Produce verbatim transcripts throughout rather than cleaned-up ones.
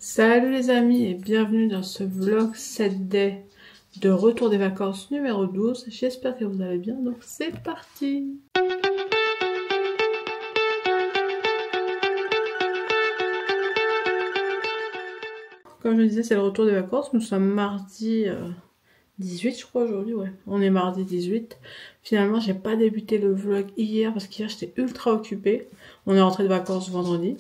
Salut les amis et bienvenue dans ce vlog sept day de retour des vacances numéro douze. J'espère que vous allez bien, donc c'est parti. Comme je disais, c'est le retour des vacances. Nous sommes mardi euh, dix-huit, je crois, aujourd'hui. Ouais, on est mardi dix-huit. Finalement, j'ai pas débuté le vlog hier parce qu'hier j'étais ultra occupée. On est rentré de vacances vendredi.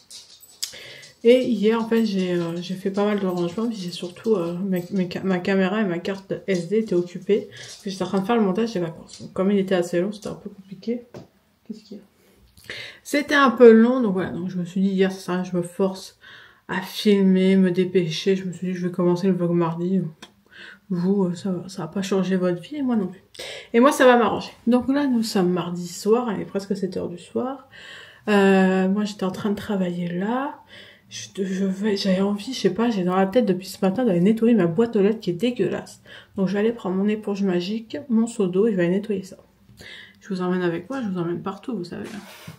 Et hier, en fait, j'ai euh, fait pas mal de rangements. Puis j'ai surtout, euh, ma, mes, ma caméra et ma carte S D étaient occupées. Puis j'étais en train de faire le montage des vacances. Donc, comme il était assez long, c'était un peu compliqué. Qu'est-ce qu'il y a? C'était un peu long, donc voilà. Donc je me suis dit, hier, ça sert à rien, je me force à filmer, me dépêcher. Je me suis dit, je vais commencer le vlog mardi. Vous, ça va, ça va pas changer votre vie, et moi non plus. Et moi, ça va m'arranger. Donc là, nous sommes mardi soir, il est presque sept heures du soir. Euh, moi, j'étais en train de travailler là. Je, je vais, j'avais envie, je sais pas, j'ai dans la tête depuis ce matin d'aller nettoyer ma boîte aux lettres qui est dégueulasse. Donc je vais aller prendre mon éponge magique, mon seau d'eau et je vais aller nettoyer ça. Je vous emmène avec moi, je vous emmène partout, vous savez.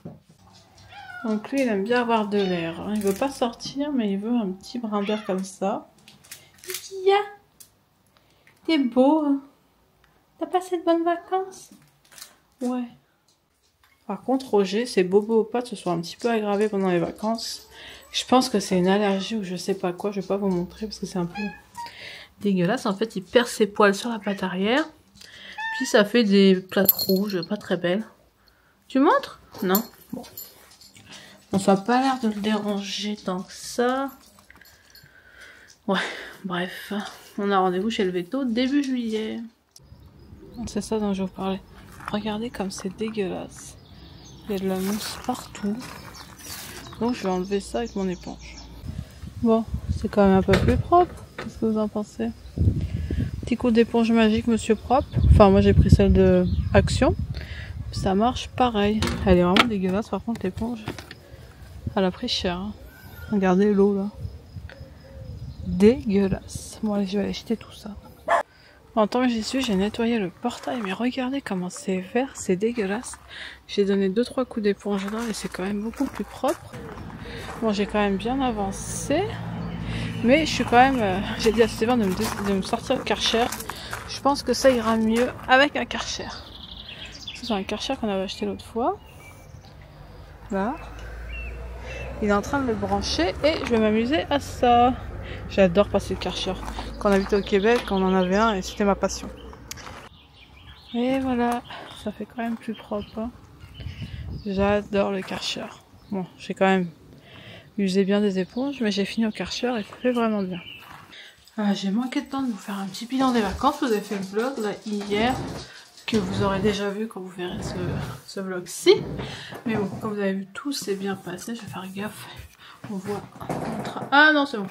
Donc lui, il aime bien avoir de l'air. Hein. Il veut pas sortir, mais il veut un petit brin d'air comme ça. Kia, t'es beau, hein. T'as passé de bonnes vacances? Ouais. Par contre, Roger, ses bobos aux pattes se sont un petit peu aggravés pendant les vacances. Je pense que c'est une allergie ou je sais pas quoi. Je vais pas vous montrer parce que c'est un peu dégueulasse. En fait, il perd ses poils sur la patte arrière. Puis ça fait des plaques rouges, pas très belles. Tu montres? Non? Bon. Bon, ça n'a pas l'air de le déranger tant que ça. Ouais, bref. On a rendez-vous chez le veto début juillet. C'est ça dont je vous parlais. Regardez comme c'est dégueulasse. Il y a de la mousse partout. Donc je vais enlever ça avec mon éponge. Bon, c'est quand même un peu plus propre. Qu'est-ce que vous en pensez? Petit coup d'éponge magique, monsieur propre. Enfin, moi j'ai pris celle de Action. Ça marche pareil. Elle est vraiment dégueulasse par contre, l'éponge. Elle a pris cher. Hein. Regardez l'eau là. Dégueulasse. Bon allez, je vais aller jeter tout ça. En tant que j'y suis, j'ai nettoyé le portail, mais regardez comment c'est vert, c'est dégueulasse. J'ai donné deux trois coups d'éponge là et c'est quand même beaucoup plus propre. Bon, j'ai quand même bien avancé, mais je suis quand même... Euh, j'ai dit à Stéphane de me, de me sortir le Karcher. Je pense que ça ira mieux avec un Karcher. C'est un Karcher qu'on avait acheté l'autre fois. Là. Il est en train de le brancher et je vais m'amuser à ça. J'adore passer le Karcher. Quand on habitait au Québec, on en avait un et c'était ma passion. Et voilà, ça fait quand même plus propre. Hein. J'adore le Karcher. Bon, j'ai quand même usé bien des éponges, mais j'ai fini au Karcher et ça fait vraiment bien. Ah, j'ai manqué de temps de vous faire un petit bilan des vacances. Vous avez fait le vlog là hier, que vous aurez déjà vu quand vous verrez ce, ce vlog-ci. Mais bon, comme vous avez vu, tout s'est bien passé. Je vais faire gaffe. On voit. Ah non, c'est bon.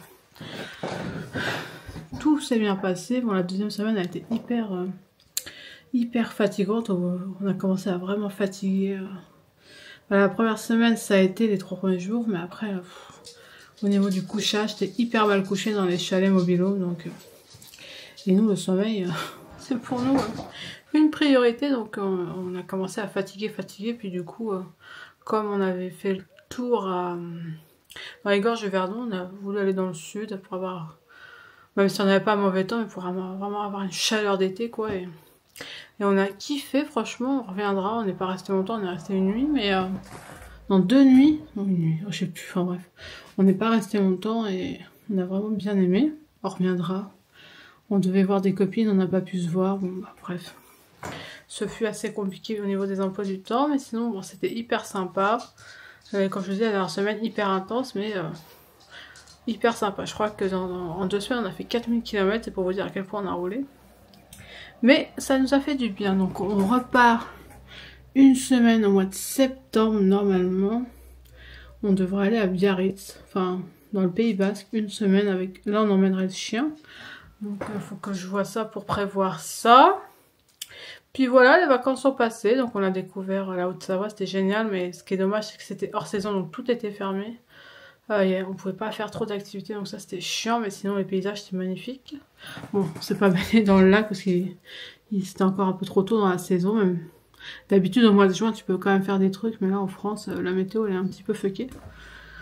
Tout s'est bien passé. Bon, la deuxième semaine a été hyper, euh, hyper fatigante. On a commencé à vraiment fatiguer. Euh. Enfin, la première semaine, ça a été les trois premiers jours, mais après, euh, pff, au niveau du couchage, j'étais hyper mal couchée dans les chalets mobilos. Donc, euh, et nous, le sommeil, euh, c'est pour nous euh, une priorité. Donc, on, on a commencé à fatiguer, fatiguer. Puis du coup, euh, comme on avait fait le tour à, dans les gorges de Verdon, on a voulu aller dans le sud pour avoir... Même si on n'avait pas un mauvais temps, mais pour vraiment avoir une chaleur d'été, quoi. Et, et on a kiffé, franchement, on reviendra. On n'est pas resté longtemps, on est resté une nuit, mais... Euh, non, deux nuits. Non, une nuit, je sais plus, enfin bref. On n'est pas resté longtemps et on a vraiment bien aimé. On reviendra. On devait voir des copines, on n'a pas pu se voir. Bon, bah, bref. Ce fut assez compliqué au niveau des emplois du temps, mais sinon, bon, c'était hyper sympa. Euh, comme je vous disais, la dernière semaine, hyper intense, mais... Euh, hyper sympa. Je crois que dans, dans, en deux semaines, on a fait quatre mille kilomètres. C'est pour vous dire à quel point on a roulé. Mais ça nous a fait du bien. Donc on repart une semaine au mois de septembre normalement. On devrait aller à Biarritz. Enfin, dans le Pays Basque. Une semaine avec... Là, on emmènerait le chien. Donc il faut que je vois ça pour prévoir ça. Puis voilà, les vacances sont passées. Donc on a découvert la Haute-Savoie. C'était génial. Mais ce qui est dommage, c'est que c'était hors saison. Donc tout était fermé. Euh, yeah, on pouvait pas faire trop d'activités, donc ça c'était chiant, mais sinon les paysages c'était magnifique. Bon, c'est pas baigné dans le lac parce qu'il c'était encore un peu trop tôt dans la saison. Même d'habitude au mois de juin tu peux quand même faire des trucs, mais là en France la météo elle est un petit peu fuckée.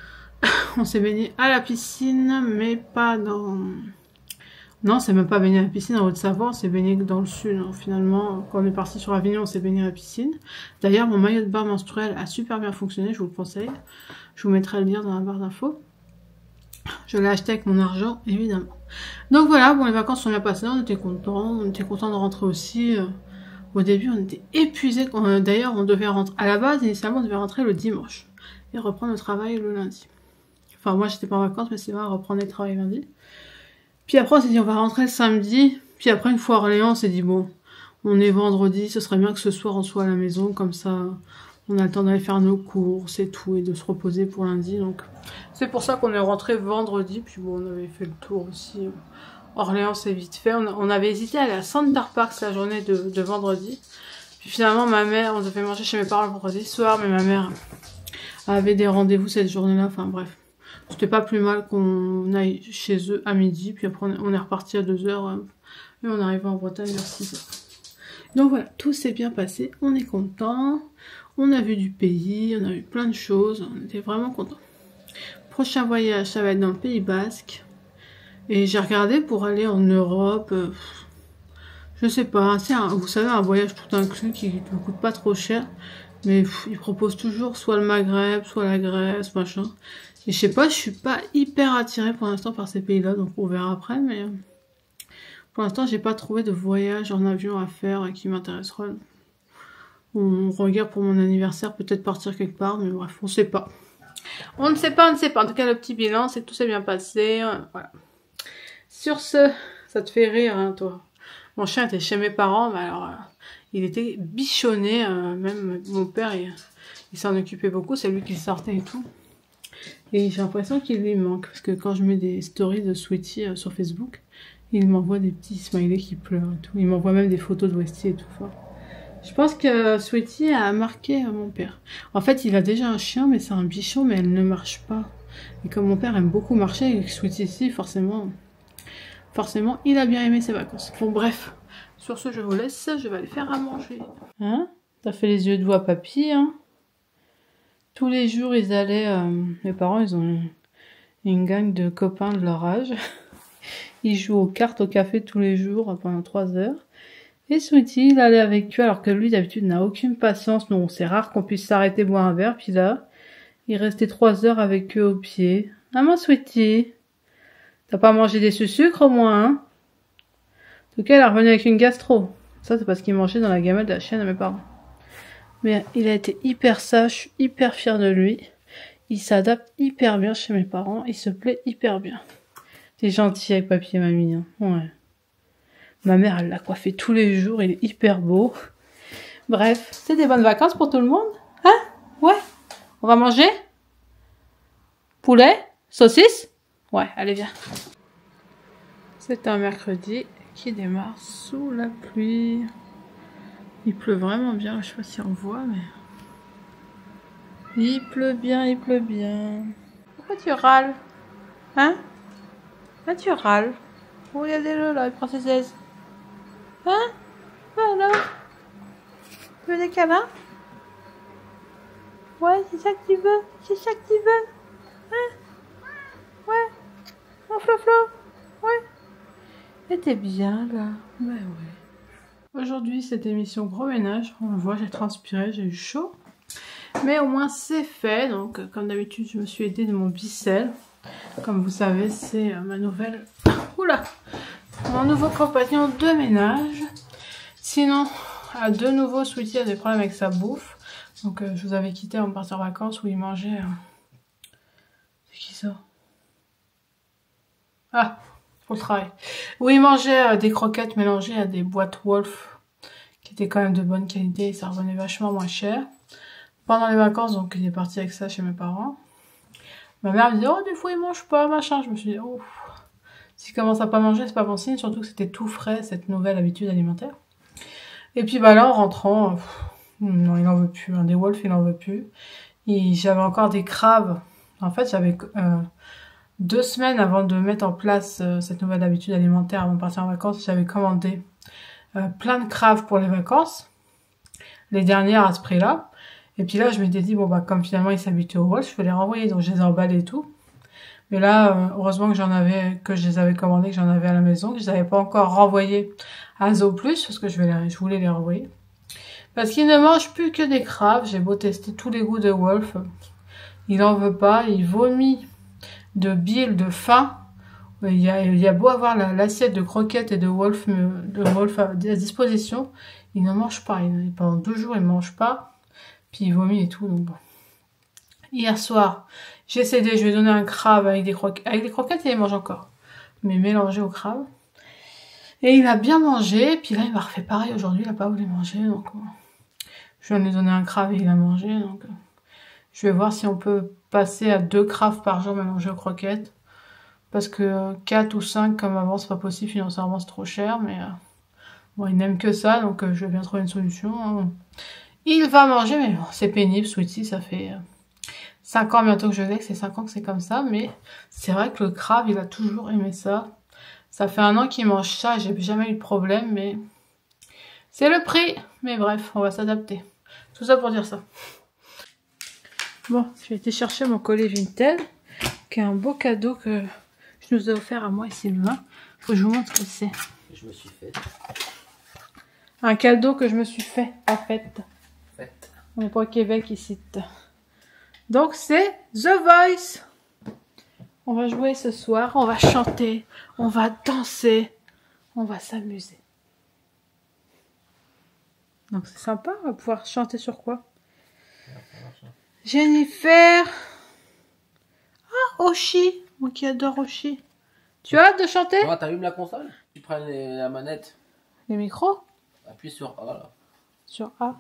On s'est baigné à la piscine, mais pas dans... Non, c'est même pas baigné à la piscine en Haute-Savoie, on s'est baigné dans le sud. Hein. Finalement, quand on est parti sur Avignon, on s'est baigné à la piscine. D'ailleurs, mon maillot de bain menstruel a super bien fonctionné, je vous le conseille. Je vous mettrai le lien dans la barre d'infos. Je l'ai acheté avec mon argent, évidemment. Donc voilà, bon, les vacances sont bien passées, on était contents. On était contents de rentrer aussi. Au début, on était épuisés. D'ailleurs, on devait rentrer... À la base, initialement, on devait rentrer le dimanche. Et reprendre le travail le lundi. Enfin, moi, j'étais pas en vacances, mais c'est vrai, reprendre le travail lundi. Puis après, on s'est dit, on va rentrer le samedi. Puis après, une fois à Orléans, on s'est dit, bon, on est vendredi, ce serait bien que ce soir, on soit à la maison. Comme ça, on a le temps d'aller faire nos courses et tout, et de se reposer pour lundi. Donc, c'est pour ça qu'on est rentré vendredi. Puis bon, on avait fait le tour aussi. Orléans, c'est vite fait. On, on avait hésité à aller à Center Parcs la journée de, de vendredi. Puis finalement, ma mère, on devait manger chez mes parents le vendredi soir, mais ma mère avait des rendez-vous cette journée-là. Enfin bref. C'était pas plus mal qu'on aille chez eux à midi, puis après on est reparti à deux heures, euh, et on est arrivé en Bretagne vers six heures. Donc voilà, tout s'est bien passé, on est content, on a vu du pays, on a vu plein de choses, on était vraiment contents. Prochain voyage, ça va être dans le Pays Basque, et j'ai regardé pour aller en Europe, euh, je sais pas, c'est un, vous savez, un voyage tout inclus qui ne coûte pas trop cher, mais pff, ils proposent toujours soit le Maghreb, soit la Grèce, machin. Et je sais pas, je suis pas hyper attirée pour l'instant par ces pays-là, donc on verra après, mais pour l'instant, j'ai pas trouvé de voyage en avion à faire qui m'intéresserait. On regarde pour mon anniversaire, peut-être partir quelque part, mais bref, on sait pas. On ne sait pas, on ne sait pas. En tout cas, le petit bilan, c'est que tout s'est bien passé. Voilà. Sur ce, ça te fait rire, hein, toi. Mon chien était chez mes parents, mais alors, euh, il était bichonné. Euh, même mon père, il, il s'en occupait beaucoup. C'est lui qui le sortait et tout. Et j'ai l'impression qu'il lui manque. Parce que quand je mets des stories de Sweetie euh, sur Facebook, il m'envoie des petits smileys qui pleurent et tout. Il m'envoie même des photos de Westie et tout. Enfin, je pense que Sweetie a marqué euh, mon père. En fait, il a déjà un chien, mais c'est un bichon, mais elle ne marche pas. Et comme mon père aime beaucoup marcher, avec Sweetie ici, forcément, forcément, il a bien aimé ses vacances. Bon, bref. Sur ce, je vous laisse. Je vais aller faire à manger. Hein? T'as fait les yeux de doigts, papy, hein? Tous les jours, ils allaient... Euh, mes parents, ils ont une gang de copains de leur âge. Ils jouent aux cartes au café tous les jours pendant trois heures. Et Sweetie, il allait avec eux, alors que lui, d'habitude, n'a aucune patience. Non, c'est rare qu'on puisse s'arrêter boire un verre. Puis là, il restait trois heures avec eux au pied. Ah, moi, Sweetie, t'as pas mangé des sucres au moins, hein? En tout cas, elle est revenue avec une gastro. Ça, c'est parce qu'il mangeait dans la gamelle de la chienne de mes parents. Mais il a été hyper sage, je suis hyper fière de lui. Il s'adapte hyper bien chez mes parents, il se plaît hyper bien. T'es gentil avec papy et mamie, hein. Ouais. Ma mère, elle l'a coiffé tous les jours, il est hyper beau. Bref, c'est des bonnes vacances pour tout le monde. Hein? Ouais. On va manger? Poulet? Saucisse? Ouais, allez, viens. C'est un mercredi qui démarre sous la pluie. Il pleut vraiment bien, je sais pas si on voit, mais... Il pleut bien, il pleut bien. Pourquoi tu râles? Hein? Là, tu râles. Regardez-le, là, il prend ses aises. Hein? Voilà. Tu veux des câlins? Ouais, c'est ça que tu veux? C'est ça que tu veux? Hein? Ouais. Mon Flo-Flo? Ouais. Et t'es bien, là? Ouais, ouais. Aujourd'hui, cette émission gros ménage, on le voit, j'ai transpiré, j'ai eu chaud. Mais au moins c'est fait, donc comme d'habitude je me suis aidée de mon Bicel. Comme vous savez, c'est ma nouvelle... Oula, mon nouveau compagnon de ménage. Sinon, à de nouveau, Sweetie a des problèmes avec sa bouffe. Donc euh, je vous avais quitté en partant en vacances où il mangeait... Euh... C'est qui ça? Ah, pour le travail. Où il mangeait euh, des croquettes mélangées à des boîtes Wolf qui étaient quand même de bonne qualité et ça revenait vachement moins cher. Pendant les vacances, donc il est parti avec ça chez mes parents. Ma mère me disait, oh, des fois il mange pas, machin. Je me suis dit, oh, s'il commence à pas manger, c'est pas bon signe, surtout que c'était tout frais, cette nouvelle habitude alimentaire. Et puis bah là, en rentrant, pff, non, il en veut plus. Hein, des Wolf, il en veut plus. J'avais encore des crabes. En fait, j'avais euh, deux semaines avant de mettre en place euh, cette nouvelle habitude alimentaire, avant de partir en vacances, j'avais commandé euh, plein de crabes pour les vacances. Les dernières à ce prix-là. Et puis là, je m'étais dit, bon, bah, comme finalement, ils s'habituent au Wolf, je vais les renvoyer. Donc, je les ai emballés et tout. Et là, euh, heureusement que j'en avais, que je les avais commandés, que j'en avais à la maison, que je n'avais pas encore renvoyé à Zooplus, parce que je, vais les, je voulais les renvoyer. Parce qu'il ne mange plus que des crabes. J'ai beau tester tous les goûts de Wolf. Il en veut pas. Il vomit de bile, de faim. Il y a, il y a beau avoir l'assiette la, de croquettes et de Wolf, de Wolf à, à disposition. Il ne mange pas. Il, pendant deux jours, il ne mange pas. Puis il vomit et tout. Donc bon. Hier soir, j'ai cédé. Je lui ai donné un crabe avec des croquettes. Avec des croquettes, et il mange encore. Mais mélangé au crabe. Et il a bien mangé. Puis là, il m'a refait pareil aujourd'hui. Il n'a pas voulu manger. Donc, je viens de lui donner un crabe et il a mangé. Donc, je vais voir si on peut passer à deux craves par jour mélangés aux croquettes. Parce que quatre ou cinq comme avant, c'est pas possible. Financièrement, c'est trop cher. Mais euh, bon, il n'aime que ça. Donc, euh, je vais bien trouver une solution. Il va manger. Mais bon, c'est pénible. Sweetie, ça fait euh, cinq ans bientôt que je l'ai. C'est cinq ans que c'est comme ça. Mais c'est vrai que le crabe, il a toujours aimé ça. Ça fait un an qu'il mange ça. J'ai jamais eu de problème. Mais c'est le prix. Mais bref, on va s'adapter. Tout ça pour dire ça. Bon, j'ai été chercher mon collier Vinted, qui est un beau cadeau que je nous ai offert à moi et Sylvain. Faut que je vous montre ce que c'est. Je me suis fait. Un cadeau que je me suis fait, à fête. Fête. On n'est pas au Québec ici. Donc c'est The Voice. On va jouer ce soir, on va chanter, on va danser, on va s'amuser. Donc c'est sympa, on va pouvoir chanter sur quoi? Jennifer. Ah, Oshi. Moi qui adore Oshi. Tu as hâte de chanter? Oh, t'allumes la console? Tu prends les, la manette. Les micros? Appuie sur A là. Sur A.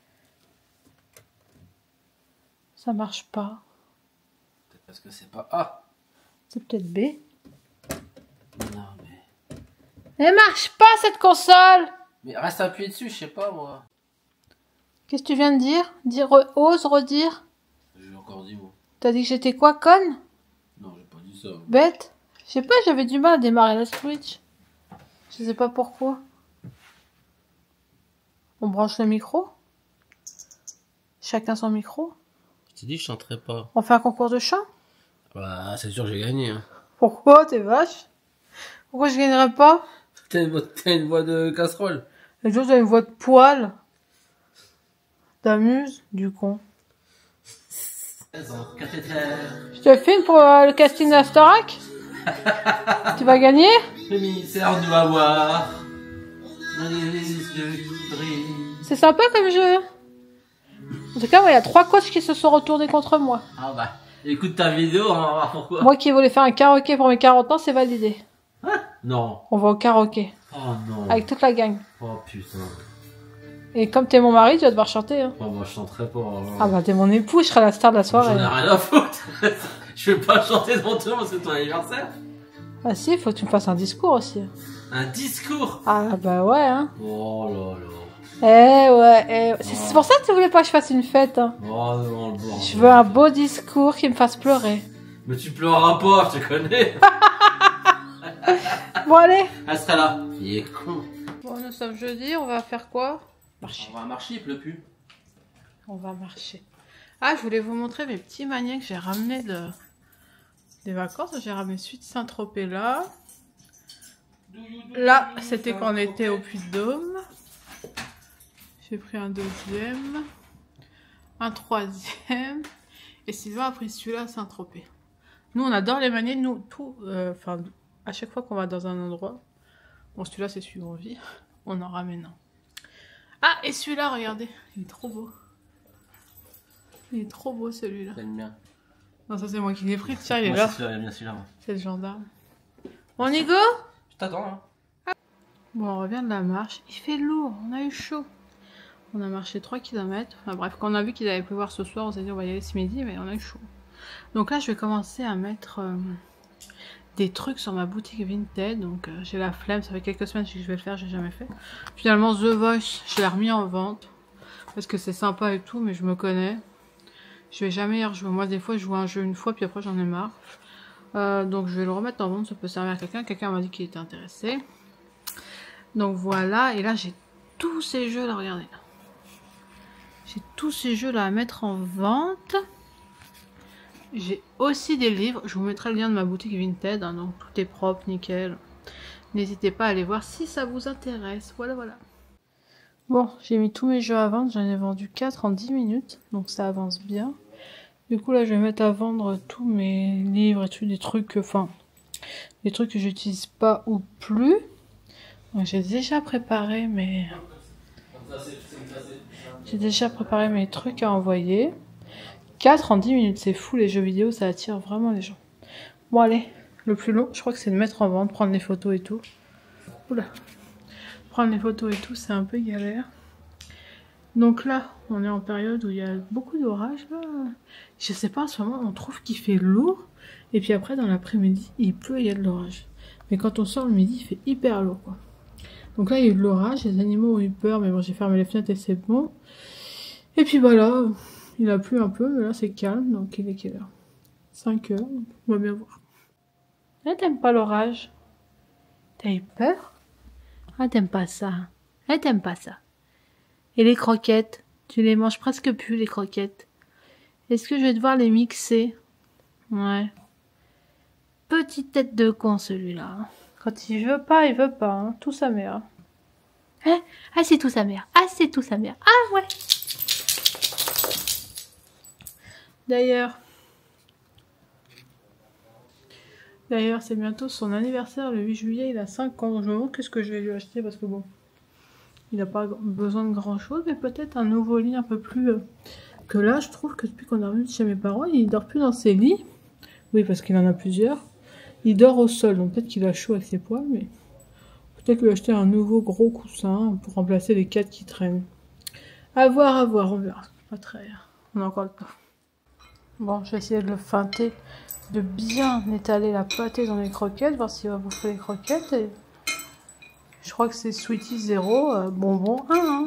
Ça marche pas. Peut-être parce que c'est pas A. C'est peut-être B. Non mais... Elle marche pas cette console! Mais reste appuyé dessus, je sais pas moi. Qu'est-ce que tu viens de dire? Dire, ose redire? J'ai encore dit moi. T'as dit que j'étais quoi, conne? Non, j'ai pas dit ça. Bête? Je sais pas, j'avais du mal à démarrer la Switch. Je sais pas pourquoi. On branche le micro? Chacun son micro? Je t'ai dit que je chanterais pas. On fait un concours de chant? Bah, c'est sûr que j'ai gagné. Hein. Pourquoi? T'es vache? Pourquoi je gagnerais pas? T'as une, une voix de casserole. Les autres, t'as une voix de poil. T'amuses? Du con. Je te filme pour euh, le casting d'Astarac. Tu vas gagner? Le ministère nous va voir. Dans les yeux qui brillent. C'est sympa comme jeu. En tout cas, il ouais, y a trois coachs qui se sont retournés contre moi. Ah bah, écoute ta vidéo, on va voir pourquoi. Moi qui voulais faire un karaoké pour mes quarante ans, c'est validé. Hein? Non. On va au karaoké. Oh non. Avec toute la gang. Oh putain. Et comme t'es mon mari, tu vas devoir chanter. Hein. Oh, moi je chanterai pas. Alors. Ah bah t'es mon époux, je serai la star de la soirée. J'en ai rien à foutre. Je vais pas chanter devant tout le monde, c'est ton anniversaire. Ah si, faut que tu me fasses un discours aussi. Un discours? Ah bah ouais, hein. Oh là là. Eh ouais, eh... c'est oh. pour ça que tu voulais pas que je fasse une fête. Hein. Oh non, le bordel. Je veux un beau discours qui me fasse pleurer. Mais tu pleureras pas, je te connais. Bon allez. Elle sera là. Il est con. Bon, nous sommes jeudi, on va faire quoi? Marcher. On va marcher, il pleut plus. On va marcher. Ah, je voulais vous montrer mes petits maniets que j'ai ramenés de... des vacances. J'ai ramené suite Saint-Tropez là. Là, c'était quand on était au Puy-de-Dôme. J'ai pris un deuxième. Un troisième. Et Sylvain a pris celui-là à Saint-Tropez. Nous, on adore les maniets. Nous, tout... Enfin, euh, à chaque fois qu'on va dans un endroit... Bon, celui-là, c'est celui où on vit. On en ramène un. Ah, et celui-là, regardez. Il est trop beau. Il est trop beau, celui-là. C'est le mien. Non, ça, c'est moi qui l'ai pris. Tiens, il est moi, là. C'est bien celui-là. C'est le gendarme. Bon, on y go? Je t'attends, hein. Ah. Bon, on revient de la marche. Il fait lourd. On a eu chaud. On a marché trois kilomètres. Enfin, bref, quand on a vu qu'il allait pleuvoir ce soir, on s'est dit on va y aller ce midi, mais on a eu chaud. Donc là, je vais commencer à mettre... Euh... des trucs sur ma boutique Vinted, donc euh, j'ai la flemme, ça fait quelques semaines que je vais le faire, j'ai jamais fait. Finalement The Voice, je l'ai remis en vente parce que c'est sympa et tout, mais je me connais, je vais jamais y rejouer. Moi des fois je joue un jeu une fois puis après j'en ai marre, euh, donc je vais le remettre en vente, ça peut servir à quelqu'un. Quelqu'un m'a dit qu'il était intéressé, donc voilà. Et là j'ai tous ces jeux là, regardez, j'ai tous ces jeux là à mettre en vente. J'ai aussi des livres. Je vous mettrai le lien de ma boutique Vinted. Hein, donc tout est propre, nickel. N'hésitez pas à aller voir si ça vous intéresse. Voilà, voilà. Bon, j'ai mis tous mes jeux à vendre. J'en ai vendu quatre en dix minutes. Donc ça avance bien. Du coup, là, je vais mettre à vendre tous mes livres et tout, des trucs, enfin, des trucs que j'utilise pas ou plus. Donc j'ai déjà préparé mes... J'ai déjà préparé mes trucs à envoyer. quatre en dix minutes, c'est fou, les jeux vidéo, ça attire vraiment les gens. Bon, allez, le plus long, je crois que c'est de mettre en vente, prendre les photos et tout. Oula. Prendre les photos et tout, c'est un peu galère. Donc là, on est en période où il y a beaucoup d'orage. Je sais pas, en ce moment, on trouve qu'il fait lourd. Et puis après, dans l'après-midi, il pleut et il y a de l'orage. Mais quand on sort le midi, il fait hyper lourd, quoi. Donc là, il y a eu de l'orage, les animaux ont eu peur, mais bon, j'ai fermé les fenêtres et c'est bon. Et puis voilà, il a plu un peu, mais là, c'est calme. Donc il est quelle heure? cinq heures, on va bien voir. Ah, t'aimes pas l'orage? T'as eu peur? Ah, t'aimes pas ça? Ah, t'aimes pas ça? Et les croquettes? Tu les manges presque plus, les croquettes. Est-ce que je vais devoir les mixer? Ouais. Petite tête de con, celui-là. Quand il veut pas, il veut pas. Hein. Tout sa mère. Hein? Ah, c'est tout sa mère. Ah, c'est tout sa mère. Ah, ouais. D'ailleurs... D'ailleurs, c'est bientôt son anniversaire, le huit juillet, il a cinq ans. Je me demande qu'est-ce que je vais lui acheter parce que bon, il n'a pas besoin de grand chose, mais peut-être un nouveau lit un peu plus... Euh, que là, je trouve que depuis qu'on est revenu chez mes parents, il dort plus dans ses lits. Oui, parce qu'il en a plusieurs. Il dort au sol, donc peut-être qu'il a chaud avec ses poils, mais... Peut-être lui acheter un nouveau gros coussin pour remplacer les quatre qui traînent. À voir, à voir, on verra. Pas très... On a encore le temps. Bon, je vais essayer de le feinter, de bien étaler la pâtée dans les croquettes, voir s'il va bouffer les croquettes. Et... Je crois que c'est Sweetie zéro, euh, bonbon un. Hein.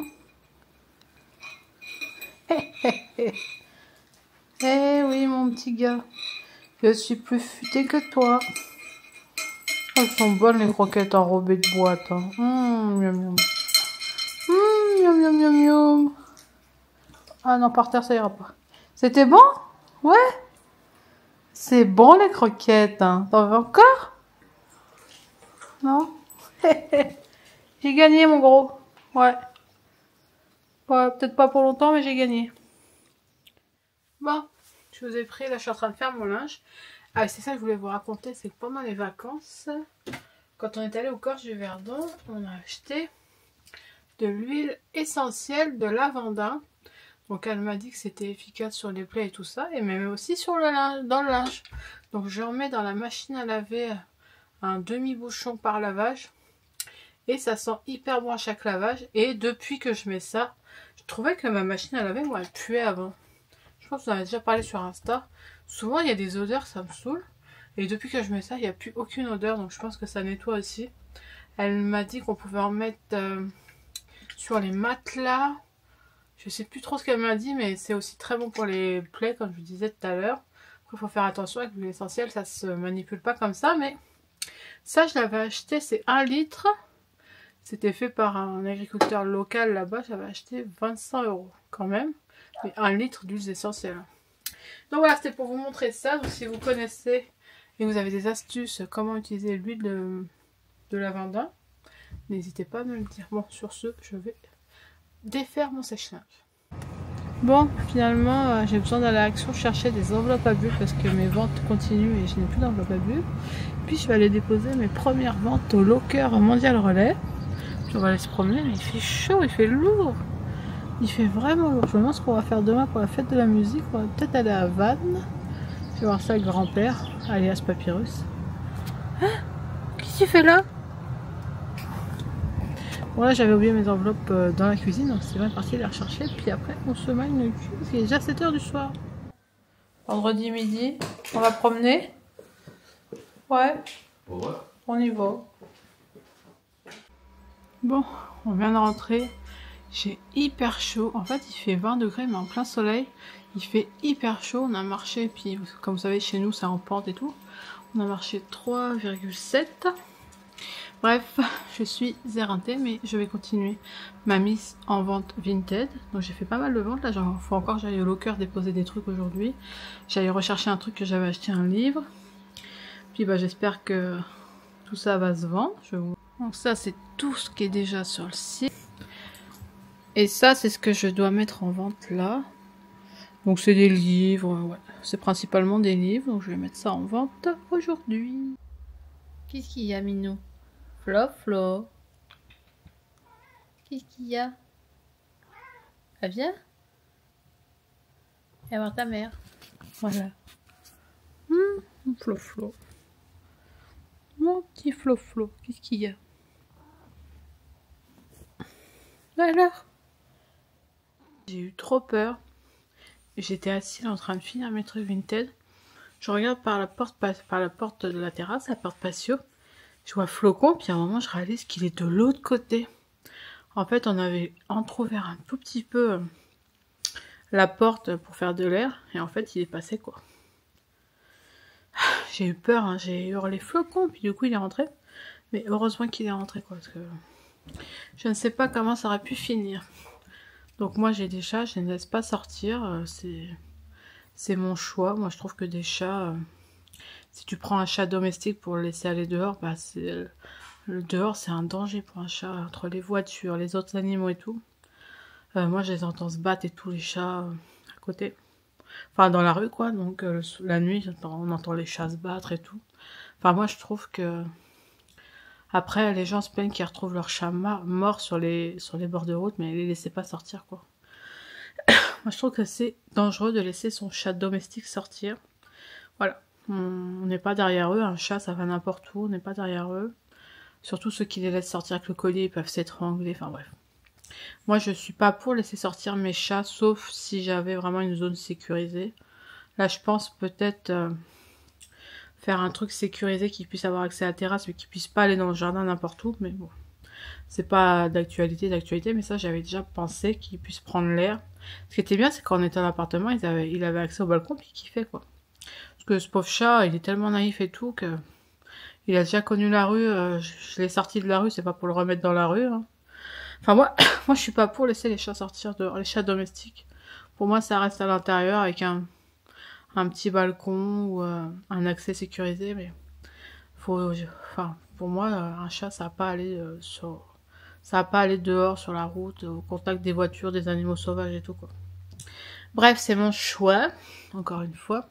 Eh oui, mon petit gars, je suis plus futé que toi. Elles sont bonnes les croquettes enrobées de boîte. Hein. Mmh, miam miam. Mmh, miam miam miam miam. Ah non, par terre, ça ira pas. C'était bon? Ouais. C'est bon les croquettes. Hein. T'en veux encore? Non? J'ai gagné, mon gros. Ouais. Ouais, peut-être pas pour longtemps, mais j'ai gagné. Bon, je vous ai pris. Là, je suis en train de faire mon linge. Ah, c'est ça que je voulais vous raconter. C'est que pendant les vacances, quand on est allé au Corse du Verdon, on a acheté de l'huile essentielle de lavanda. Donc, elle m'a dit que c'était efficace sur les plaies et tout ça. Et même aussi sur le linge, dans le linge. Donc, je remets dans la machine à laver un demi-bouchon par lavage. Et ça sent hyper bon à chaque lavage. Et depuis que je mets ça, je trouvais que ma machine à laver, moi, elle puait avant. Je pense que vous en avez déjà parlé sur Insta. Souvent, il y a des odeurs, ça me saoule. Et depuis que je mets ça, il n'y a plus aucune odeur. Donc, je pense que ça nettoie aussi. Elle m'a dit qu'on pouvait en mettre euh, sur les matelas. Je sais plus trop ce qu'elle m'a dit, mais c'est aussi très bon pour les plaies, comme je vous disais tout à l'heure. Après, il faut faire attention avec l'huile essentielle, ça se manipule pas comme ça. Mais ça, je l'avais acheté, c'est un litre. C'était fait par un agriculteur local là-bas. J'avais acheté vingt-cinq euros quand même. Mais un litre d'huile essentielle. Donc voilà, c'était pour vous montrer ça. Donc si vous connaissez et vous avez des astuces comment utiliser l'huile de, de lavanda, n'hésitez pas à me le dire. Bon, sur ce, je vais défaire mon sèche-linge. Bon, finalement, euh, j'ai besoin d'aller à Action chercher des enveloppes à bulles parce que mes ventes continuent et je n'ai plus d'enveloppes à bulles. Puis je vais aller déposer mes premières ventes au Locker Mondial Relais. Puis on va aller se promener, mais il fait chaud, il fait lourd. Il fait vraiment lourd. Je me demande ce qu'on va faire demain pour la fête de la musique. On va peut-être aller à Vannes. Je vais voir ça avec grand-père, alias Papyrus. Hein? Qu'est-ce que tu fais là? Bon là j'avais oublié mes enveloppes dans la cuisine, donc c'est bien parti les rechercher. Puis après on se magne le cul, parce qu'il est déjà sept heures du soir. Vendredi midi, on va promener. Ouais. Ouais. On y va. Bon, on vient de rentrer. J'ai hyper chaud. En fait, il fait vingt degrés, mais en plein soleil. Il fait hyper chaud. On a marché, puis comme vous savez, chez nous, c'est en pente et tout. On a marché trois virgule sept. Bref, je suis éreintée, mais je vais continuer ma mise en vente Vinted. Donc j'ai fait pas mal de ventes, là il faut encore que j'aille au locker déposer des trucs aujourd'hui. J'allais rechercher un truc que j'avais acheté, un livre. Puis bah j'espère que tout ça va se vendre. Je vous... Donc ça c'est tout ce qui est déjà sur le site. Et ça c'est ce que je dois mettre en vente là. Donc c'est des livres, ouais. C'est principalement des livres, donc je vais mettre ça en vente aujourd'hui. Qu'est-ce qu'il y a, Minou? Flo, Flo. Qu'est-ce qu'il y a? Ah, viens. Viens voir ta mère. Voilà. Mmh, Flo, Flo. Mon petit Flo, Flo. Qu'est-ce qu'il y a? Alors? J'ai eu trop peur. J'étais assise en train de finir mes trucs Vinted. Je regarde par la porte, par la porte de la terrasse, la porte patio. Je vois Flocon, puis à un moment je réalise qu'il est de l'autre côté. En fait, on avait entrouvert un tout petit peu la porte pour faire de l'air, et en fait, il est passé quoi. J'ai eu peur, hein. J'ai hurlé Flocon, puis du coup, il est rentré. Mais heureusement qu'il est rentré quoi, parce que je ne sais pas comment ça aurait pu finir. Donc moi, j'ai des chats, je ne les laisse pas sortir. C'est c'est mon choix. Moi, je trouve que des chats... Si tu prends un chat domestique pour le laisser aller dehors, bah c'est le dehors c'est un danger pour un chat, entre les voitures, les autres animaux et tout. Euh, moi je les entends se battre et tous les chats euh, à côté. Enfin dans la rue quoi, donc euh, la nuit on entend les chats se battre et tout. Enfin moi je trouve que... Après les gens se plaignent qu'ils retrouvent leur chat mort sur les, sur les bords de route, mais les laissez pas sortir quoi. Moi je trouve que c'est dangereux de laisser son chat domestique sortir. Voilà. On n'est pas derrière eux, un chat ça va n'importe où, on n'est pas derrière eux. Surtout ceux qui les laissent sortir avec le collier, ils peuvent s'étrangler, enfin bref. Moi je suis pas pour laisser sortir mes chats, sauf si j'avais vraiment une zone sécurisée. Là je pense peut-être euh, faire un truc sécurisé qui puisse avoir accès à la terrasse, mais qui puisse pas aller dans le jardin n'importe où, mais bon. C'est pas d'actualité, d'actualité, mais ça j'avais déjà pensé qu'ils puissent prendre l'air. Ce qui était bien, c'est quand on était en appartement, il avait, il avait accès au balcon, puis il kiffait quoi. Que ce pauvre chat, il est tellement naïf et tout que il a déjà connu la rue. Euh, je je l'ai sorti de la rue, c'est pas pour le remettre dans la rue. Hein. Enfin moi, moi je suis pas pour laisser les chats sortir dehors, les chats domestiques. Pour moi, ça reste à l'intérieur avec un un petit balcon ou euh, un accès sécurisé. Mais faut, je, enfin pour moi, un chat ça va pas aller euh, sur, ça va pas aller dehors sur la route, au contact des voitures, des animaux sauvages et tout quoi. Bref, c'est mon choix. Encore une fois.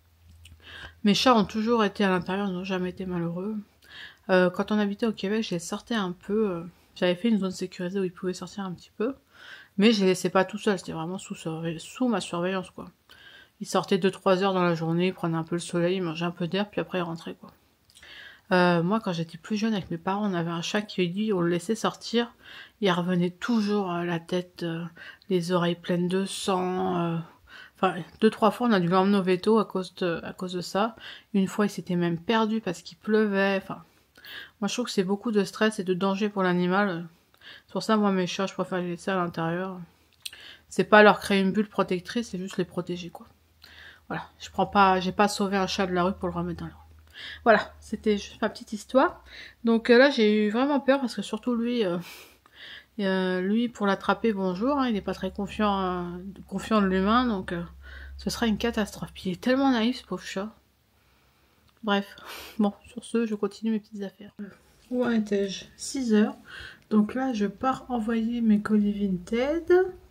Mes chats ont toujours été à l'intérieur, ils n'ont jamais été malheureux. Euh, quand on habitait au Québec, je les sortais un peu. Euh, J'avais fait une zone sécurisée où ils pouvaient sortir un petit peu. Mais je les laissais pas tout seuls, c'était vraiment sous, sous ma surveillance, quoi. Ils sortaient deux trois heures dans la journée, ils prenaient un peu le soleil, ils mangeaient un peu d'air, puis après ils rentraient, quoi. Euh, moi, quand j'étais plus jeune avec mes parents, on avait un chat qui, lui, on le laissait sortir. Il revenait toujours euh, la tête, euh, les oreilles pleines de sang... Euh, Enfin, deux, trois fois, on a dû l'emmener au veto à cause de, à cause de ça. Une fois, il s'était même perdu parce qu'il pleuvait. Enfin, moi, je trouve que c'est beaucoup de stress et de danger pour l'animal. C'est pour ça, moi, mes chats, je préfère les laisser à l'intérieur. C'est pas leur créer une bulle protectrice, c'est juste les protéger, quoi. Voilà. Je prends pas, j'ai pas sauvé un chat de la rue pour le remettre dans la rue. Voilà. C'était juste ma petite histoire. Donc euh, là, j'ai eu vraiment peur parce que surtout lui, euh, Euh, lui, pour l'attraper, bonjour, hein, il n'est pas très confiant, euh, confiant de l'humain, donc euh, ce sera une catastrophe. Puis il est tellement naïf, ce pauvre chat. Bref, bon, sur ce, je continue mes petites affaires. Où en étais-je? six heures. Donc là, je pars envoyer mes colis Vinted.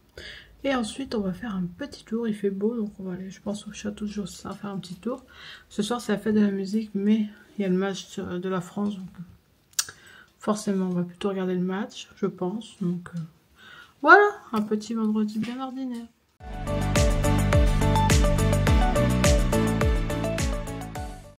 Et ensuite, on va faire un petit tour. Il fait beau, donc on va aller, je pense, au château de Josselin faire un petit tour. Ce soir, c'est la fête de la musique, mais il y a le match de la France, donc... Forcément, on va plutôt regarder le match, je pense. Donc euh, voilà, un petit vendredi bien ordinaire.